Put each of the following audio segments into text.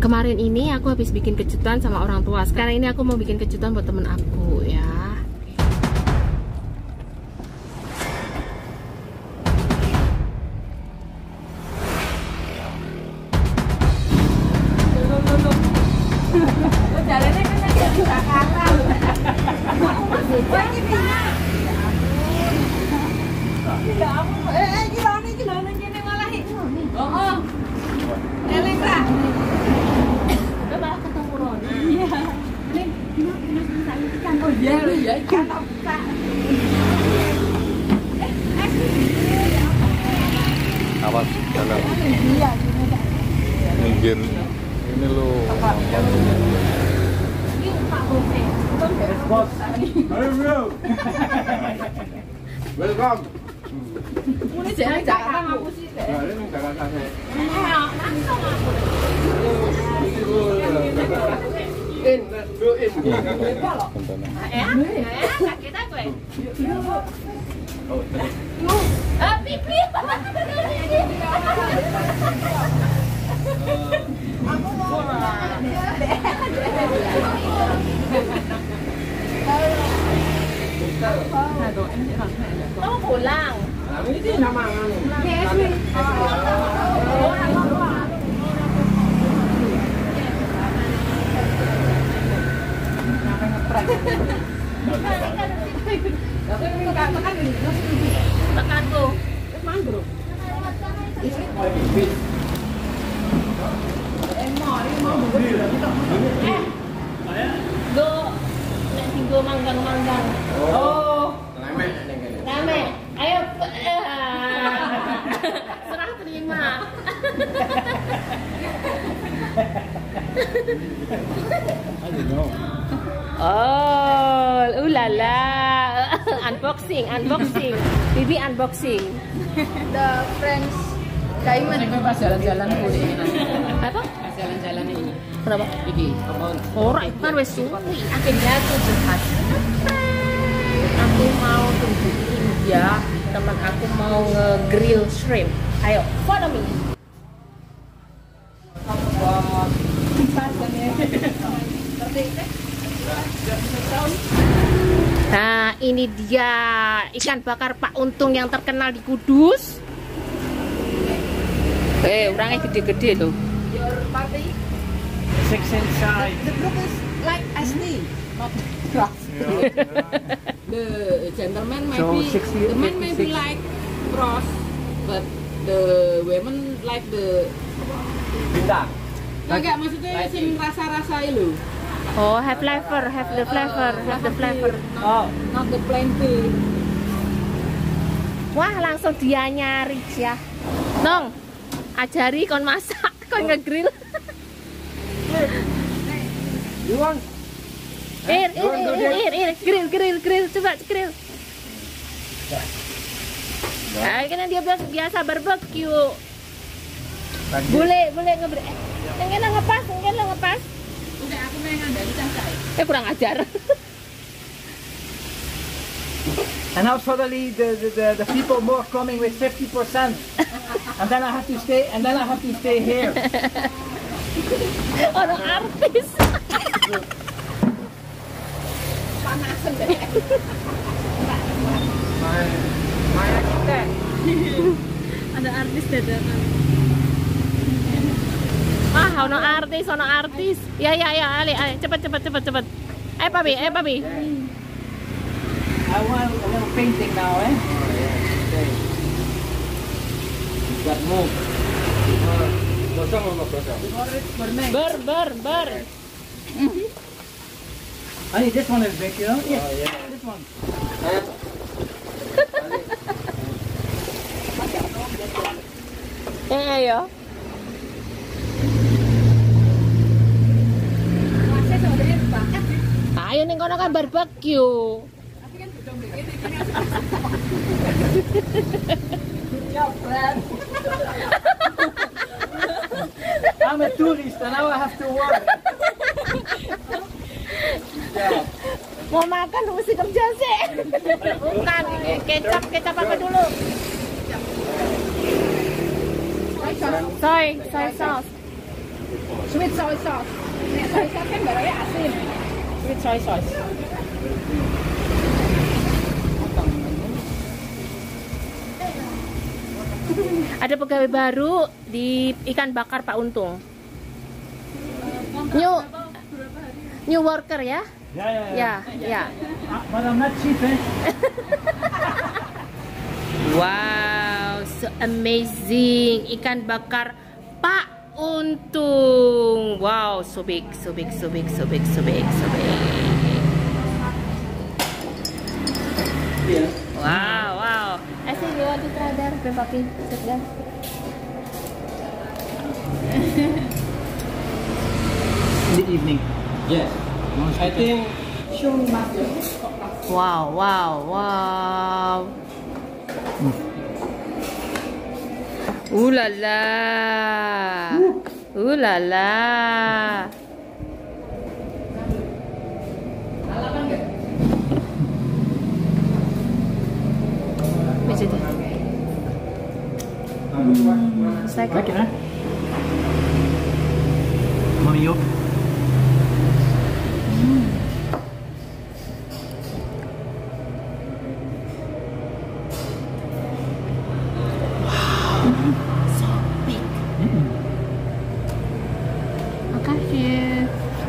Kemarin ini aku habis bikin kejutan sama orang tua. Sekarang ini aku mau bikin kejutan buat temen aku ya. Jalannya kan dari Jakarta. Gila, gini malah. Oh. Eleng ra. Udah malah ketemu Roni. Iya. Leng, gimana ikan? Oh iya, ya ikan tak buka. Awas jalan. Iya, Minggir. Ini lo. ini Pak Bose. Bos. Halo. Welcome. Ini jalan Jakarta ngapu sih, Dek. Nah, ini Jakarta saya. Langsung aku. In, let's go in. Kaget aku ya. Pipi. Aku mau. Kamu pulang. Ini nama anu. Tekanku. Go, nek tinggo manggang-manggang. Oh. Rame. Ayo. Serah terima. Oh, ulala. Unboxing. Bibi unboxing. The French diamond. Ini pas jalan-jalan boleh. Apa? Pas jalan-jalan ini. Kenapa? Iki apa? Ora kan wis suwi. Akhirnya aku curhat. Aku mau tunjukin ya, teman aku mau nge-grill shrimp. Ayo, follow me. Nah, ini dia ikan bakar Pak Untung yang terkenal di Kudus. Orangnya gede-gede loh. Your party? 6 inside. The group is like SD, not rough. The gentleman maybe, So, 60, the man maybe 56. like cross, but the women like the Bintang. enggak maksudnya sing rasa-rasa itu. Oh, have the flavor. Oh. Not the plain pig. Wah, langsung dia nyari ya. Nong, ajari kon masak, kon ngegrill. You want? Grill, coba grill. Nah, karena dia biasa barbecue. Boleh ngeberi. Enggak ngepas. Udah aku main ngandani cancai. Kurang ajar. And now suddenly the people more coming with 50%. And then I have to stay here. Orang artis. Panasan deh. My architect. Ada artis dadakan. Ono artis. Ya, Ali, cepet. Papi. I want a little painting now, eh? Okay. Got move. Gosong. Ber. Honey, this one is big, you know? Yes. Oh, yeah. This one. Ayo. Masih sebenarnya banget. Ayo ning kono kan barbecue. Tapi kan udah begini ya, Brad. I'm a tourist and now I have to work. Yeah. Mau makan mesti kerja sih. Bukan, kecap apa dulu? Soy sauce. Sweet soy sauce. Nek soy sauce kan barangnya asin. Sweet soy sauce. Ada pegawai baru di ikan bakar Pak Untung. New worker ya? Ya. But I'm not cheap, eh? Wow, so amazing. Ikan bakar Pak Untung. Wow, so big. Iya. Wow. I think you want to try there, Papi. Sit down. In the evening. Yes. I think Wow. La la. It's like Lekker, hè? Mami ook. so big. Makasih.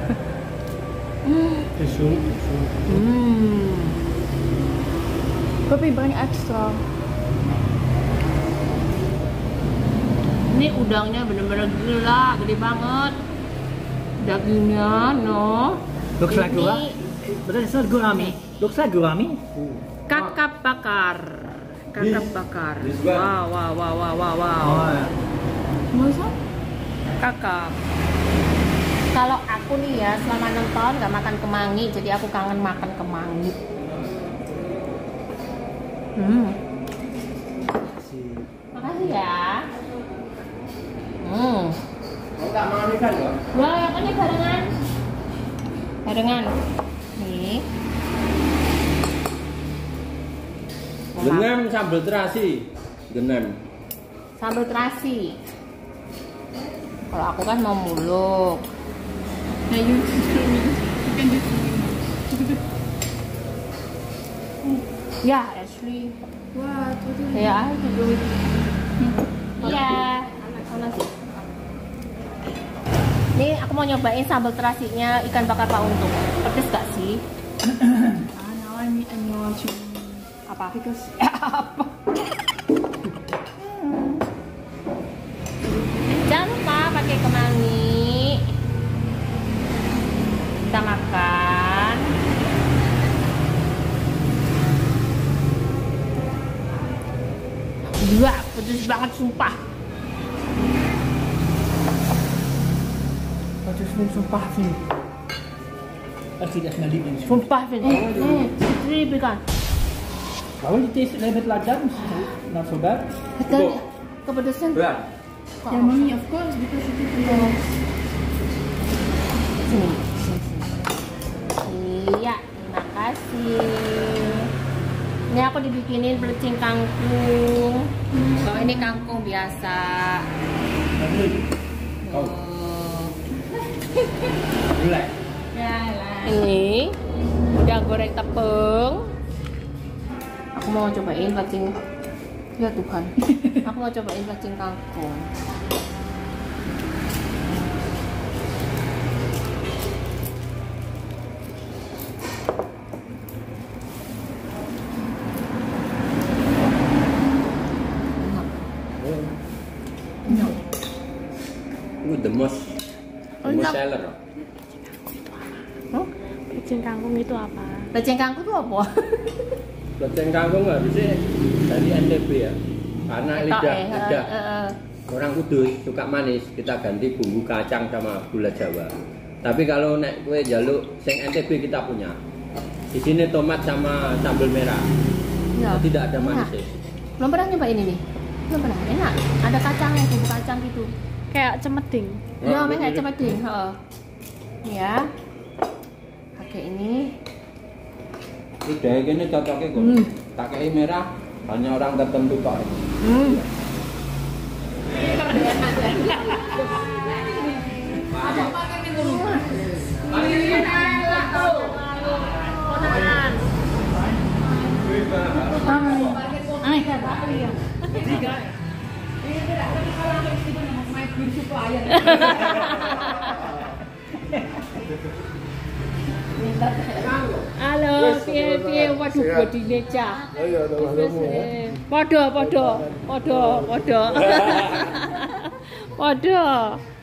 Papi bring extra. Ini udangnya bener-bener gila, gede banget. Dagingnya, no. Looks like Ini gourami. But it's not gourami. Looks like gourami. kakap bakar. This one. Wow. Oh, yeah. Masa? Kakap. Kalau aku nih ya selama 6 tahun nggak makan kemangi, jadi aku kangen makan kemangi. Makasih ya. tak makan ikan ya? Wah, yang ini barengan. Nih. Genem sambal terasi. Genem. Sambal terasi. Kalau aku kan mau muluk. Nah, you can do Ya, Ashley. What? Ya, itu. Iya. Mana sih? Nih, aku mau nyobain sambal terasinya ikan bakar Pak Untung. Pedes gak sih? Now I'm watching. Apa? Because Jangan lupa pakai kemangi. Kita makan. Wah, pedes banget sumpah. Pedes nih sumpah sih. Actually, that's my lieblings. Sumpah Vin. It's really big kan. But when you taste it a little bit like that, it's not so bad. Betul. Kepedesan. Berat. yeah, mommy, of course, because it is. Sini. Iya, terima kasih. Ini aku dibikinin pelecing kangkung. Kalau ini kangkung biasa. Oh. Oh. Ini udah goreng tepung. Aku mau cobain pelecing. Ya Tuhan. Aku mau cobain pelecing kangkung. The most seller. Pelecing kangkung itu apa? Pelecing kangkung itu apa? Pelecing kangkung harusnya dari NTB ya. Karena lidah orang Kudus suka manis, kita ganti bumbu kacang sama gula Jawa. Tapi kalau nek kue jaluk sing NTB kita punya. Di sini tomat sama sambal merah. Ya. Tidak ada Enak. manisnya. Belum pernah nyobain ini? Belum pernah. Enak. Ada kacangnya, bumbu kacang gitu. Kayak cemeding. Ya, kayak cepet ding. Ya. Pakai ini. Udah gini cocoknya kok. Tak kayak merah hanya orang tertentu pak. Halo, piye waduh bodine cah. Ayo, Padha. Padha.